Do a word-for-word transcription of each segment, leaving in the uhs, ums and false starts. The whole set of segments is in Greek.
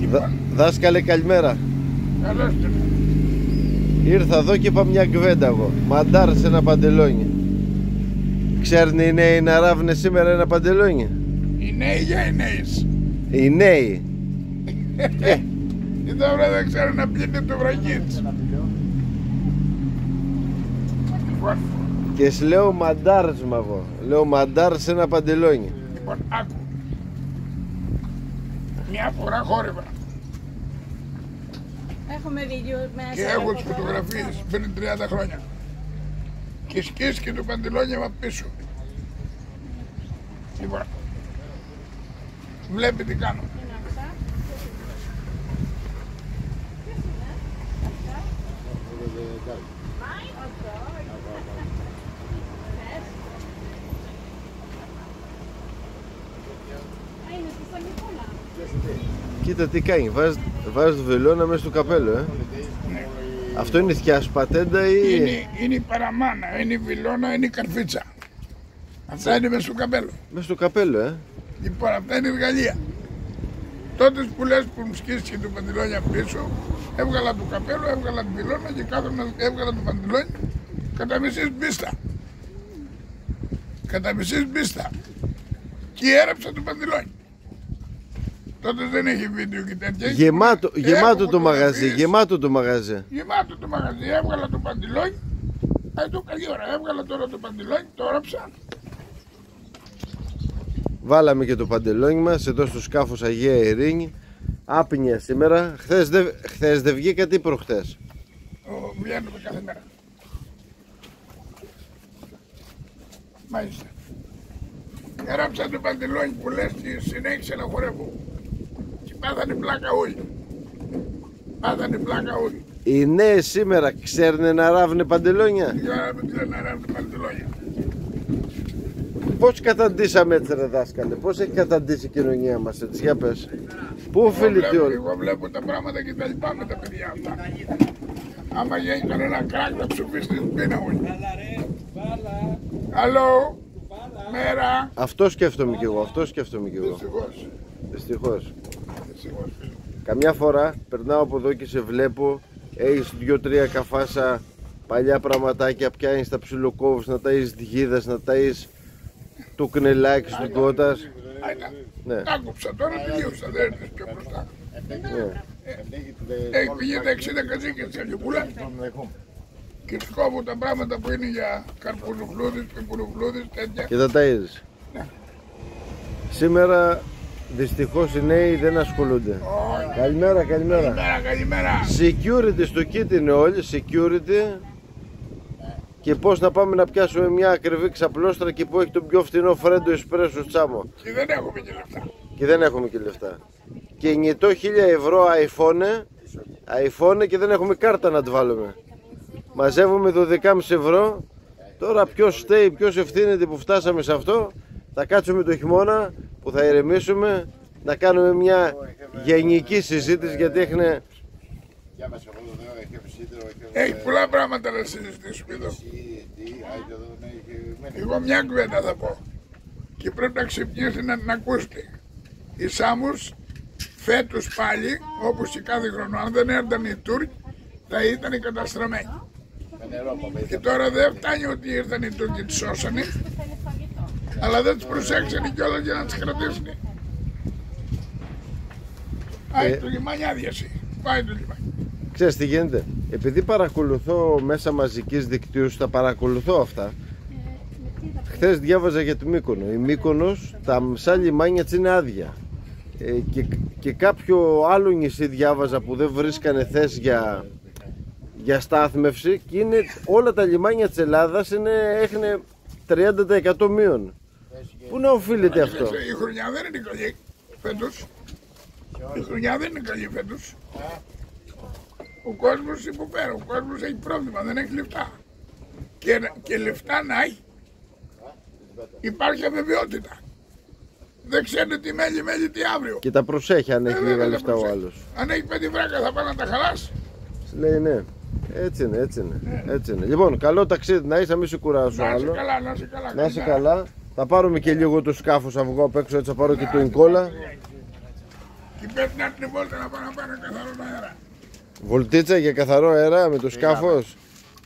Δα, δάσκαλε, καλημέρα. Καλώς τον. Ήρθα εδώ και είπα μια κουβέντα εγώ. Μαντάρ σε ένα παντελόνι. Ξέρουν οι νέοι να ράβουνε σήμερα ένα παντελόνι? Οι νέοι για οι νέες. Οι νέοι. ε. Οι τώρα δεν ξέρουν να πιείτε το βραγίτς. Και σου λέω μαντάρσμα εγώ. Λέω μαντάρ σε ένα παντελόνι. Λοιπόν, άκου. Μια φορά χόρευα. Έχουμε βίντεο μέσα. Και έχω τις φωτογραφίες πριν τριάντα χρόνια. Και σκίσκει το παντελόνι από πίσω. Λοιπόν, βλέπει τι κάνω. Κοίτα τι κάνει, βάζει, βάζει το βελόνα μέσα στο καπέλο, ε. Ναι. Αυτό είναι θιάς πατέντα ή... Είναι, είναι η παραμάνα, είναι η βιλόνα, είναι η καρφίτσα. Αυτά είναι μέσα στο καπέλο. Μέσα στο καπέλο, ε. Λοιπόν, αυτά είναι εργαλεία. Τότε που λες που μου σκίστηκε το παντελόνι απ' πίσω, έβγαλα το καπέλο, έβγαλα τη βιλόνα και κάθομαι, έβγαλα το παντελόνι κατά μισής μπίστα. Κατά μισής μπίστα. Και έραψα το παντελόνι. Τότε δεν έχει βίντεο και τέτοια. Γεμάτο, Έχω γεμάτο το μαγαζί, φωτογραφίες. γεμάτο το μαγαζί. Γεμάτο το μαγαζί, έβγαλα το παντελόνι. Ε, το καλή ώρα, έβγαλα τώρα το παντελόνι, το έραψα. Βάλαμε και το παντελόνι μας εδώ στο σκάφος Αγία Ειρήνη. Άπνια σήμερα. Χθες δεν χθες δε βγήκατε ή προχθές? Ο, βγαίνουμε κάθε μέρα. Μάλιστα. Έραψα το παντελόνι που λες και συνέχισε να χορεύω. Και πάθανε πλάκα όλοι. Πάθανε πλάκα όλοι. Οι νέοι σήμερα ξέρουν να ράβουνε παντελόνια? Για να μην ξέρουν να ράβουν παντελόνια. Πώς καταντήσαμε έτσι ρε δάσκαλε? Πώς έχει καταντήσει η κοινωνία μας έτσι? Για πες. Πού Εγώ οφείλεται βλέπω, όλο? εγώ βλέπω τα πράγματα και τα λοιπά με τα παιδιά αυτά. Άμα γίνει κανένα κράκ θα ψουφίσει την πείνα όλοι. Αλλό. Μέρα. Αυτό σκέφτομαι κι εγώ, αυτό σκέφτομαι κι εγώ. Δυστυχώς. Δυστυχώς. Δυστυχώς. Καμιά φορά περνάω από εδώ και σε βλέπω, έχεις δυο-τρία καφάσα παλιά πραγματάκια, πιάνεις τα ψιλοκόβους, να ταΐσεις τη γίδας, να ταΐσεις το κνελάκι του κότας. Άινα. Ναι. Τα άκουψα τώρα, τελείωσα, δεν έρθεις πιο μπροστά. Ναι. Έχει πηγαίνει τα εξήντα κατσίκια της Αγιοπούλα και τους κόβω τα πράγματα που είναι για καρπουλουφλούδες, πιπουλουφλούδες, τέτοια. Και τα ταΐζεις. Ναι. Σήμερα δυστυχώς οι νέοι δεν ασχολούνται. Όχι. Καλημέρα, καλημέρα. Καλημέρα, καλημέρα. Security στο kit είναι όλοι, security. Και πώς να πάμε να πιάσουμε μια ακριβή ξαπλώστρα και που έχει τον πιο φθηνό φρέντο εσπρέσο τσάμο. Και δεν έχουμε και λεφτά. Και δεν έχουμε και λεφτά. Και νητό χίλια ευρώ iPhone, iPhone και δεν έχουμε κάρτα να τη βάλουμε. Μαζεύουμε δώδεκα κόμμα πέντε ευρώ. Τώρα ποιος φταίει, ποιος ευθύνεται που φτάσαμε σε αυτό? Θα κάτσουμε το χειμώνα που θα ηρεμήσουμε να κάνουμε μια γενική συζήτηση, γιατί έχουν... Έχει πολλά πράγματα να συζητήσουμε εδώ. Εγώ μια κουβέντα θα πω και πρέπει να ξυπνήσει να την ακούσετε. Οι Σάμους φέτος πάλι, όπως και κάθε χρόνο, αν δεν έρθαν οι Τούρκοι θα ήταν καταστραμμένοι. Και τώρα δεν φτάνει ότι ήρθαν οι Τούρκοι και τις σώσανε, αλλά δεν τις προσέξανε κιόλας για να τις κρατήσουν. Πάει το λιμάνι άδειασε. Πάει το λιμάνι. Ξέρεις τι γίνεται? Επειδή παρακολουθώ μέσα μαζικής δικτύωσης, τα παρακολουθώ αυτά. Χθες διάβαζα για το Μύκονο. Η Μύκονος, τα μισά λιμάνια της είναι άδεια. Ε, και, και κάποιο άλλο νησί διάβαζα που δεν βρίσκανε θέση για, για στάθμευση, και είναι, όλα τα λιμάνια της Ελλάδας είναι, έχουν τριάντα τοις εκατό μείον. Πού να οφείλεται αυτό? Η χρονιά δεν είναι καλή φέτος. Η χρονιά δεν είναι καλή φέτος. Ο κόσμος υποφέρει, ο κόσμος έχει πρόβλημα, δεν έχει λεφτά. Και, και λεφτά να έχει, υπάρχει αβεβαιότητα. Δεν ξέρετε τι μέλι, μέλι τι αύριο. Και τα προσέχει αν έχει Ε, λίγα βέβαια, λεφτά ο προσέχει. άλλος. Αν έχει πέντε βράκα θα πάει να τα χαλάσει. Λέει ναι. Έτσι είναι, έτσι είναι, έτσι είναι. Λοιπόν, καλό ταξίδι να είσαι, να μην σε κουράσω Να είσαι άλλο. καλά, να είσαι καλά. Να είσαι καλημέρα. καλά. Θα πάρουμε και λίγο το σκάφος, θα βγω απ' έξω, έτσι θα πάρω και το Ινκόλα. Και πρέπει να την βόλτα να πάνε να πάνε καθαρό αέρα. Βολτίτσα για καθαρό αέρα με το σκάφος.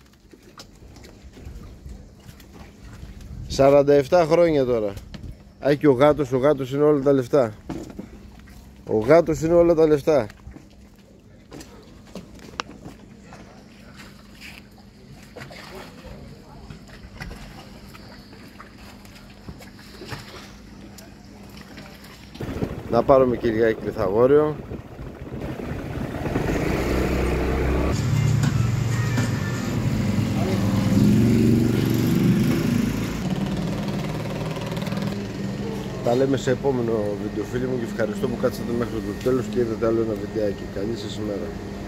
σαράντα επτά χρόνια τώρα. Α, και ο γάτος, ο γάτος είναι όλα τα λεφτά. Ο γάτος είναι όλα τα λεφτά. Να πάρουμε Κυριάκη Πυθαγόριο. Τα λέμε σε επόμενο βίντεο φίλοι μου και ευχαριστώ που κάτσατε μέχρι το τέλος και είδατε άλλο ένα βιντεάκι. Καλή σας ημέρα.